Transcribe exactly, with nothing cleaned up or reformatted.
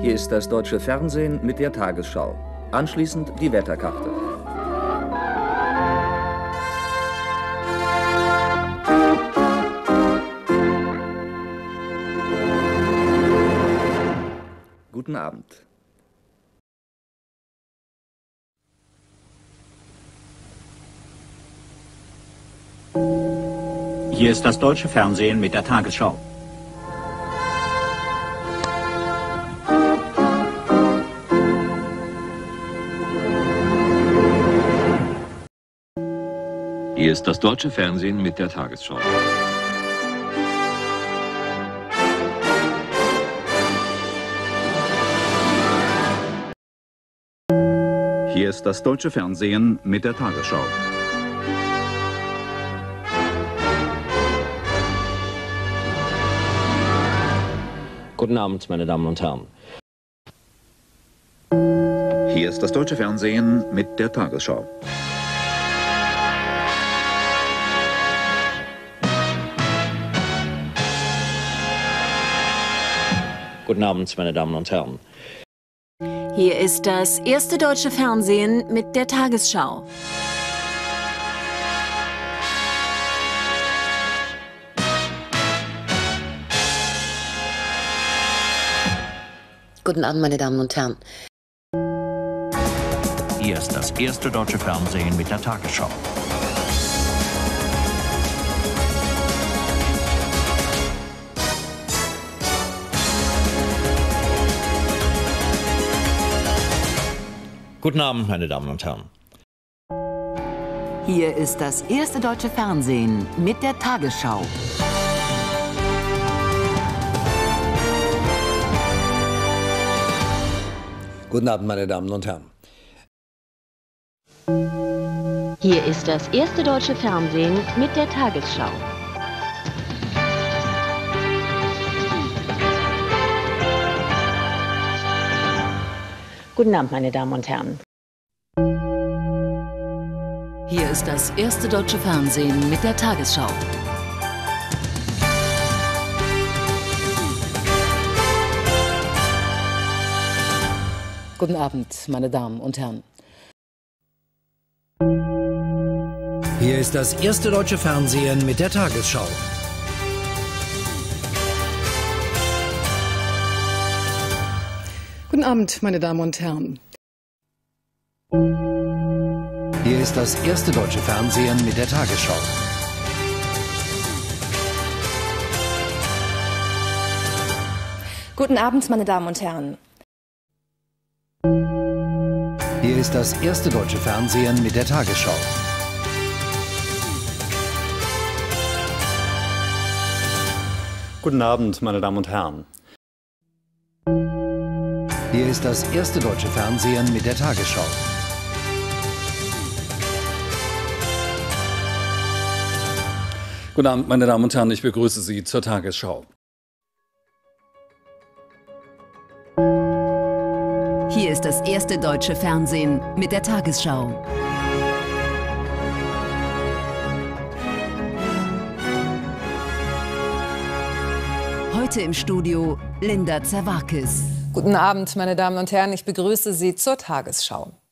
Hier ist das deutsche Fernsehen mit der Tagesschau. Anschließend die Wetterkarte. Guten Abend. Hier ist das deutsche Fernsehen mit der Tagesschau. Hier ist das deutsche Fernsehen mit der Tagesschau. Hier ist das deutsche Fernsehen mit der Tagesschau. Guten Abend, meine Damen und Herren. Hier ist das deutsche Fernsehen mit der Tagesschau. Guten Abend, meine Damen und Herren. Hier ist das erste deutsche Fernsehen mit der Tagesschau. Guten Abend, meine Damen und Herren. Hier ist das erste deutsche Fernsehen mit der Tagesschau. Guten Abend, meine Damen und Herren. Hier ist das erste deutsche Fernsehen mit der Tagesschau. Guten Abend, meine Damen und Herren. Hier ist das erste deutsche Fernsehen mit der Tagesschau. Guten Abend, meine Damen und Herren. Hier ist das erste deutsche Fernsehen mit der Tagesschau. Guten Abend, meine Damen und Herren. Hier ist das erste deutsche Fernsehen mit der Tagesschau. Guten Abend, meine Damen und Herren. Hier ist das erste deutsche Fernsehen mit der Tagesschau. Guten Abend, meine Damen und Herren. Hier ist das erste deutsche Fernsehen mit der Tagesschau. Guten Abend, meine Damen und Herren. Hier ist das erste deutsche Fernsehen mit der Tagesschau. Guten Abend, meine Damen und Herren, ich begrüße Sie zur Tagesschau. Hier ist das erste deutsche Fernsehen mit der Tagesschau. Heute im Studio Linda Zerwakis. Guten Abend, meine Damen und Herren, ich begrüße Sie zur Tagesschau.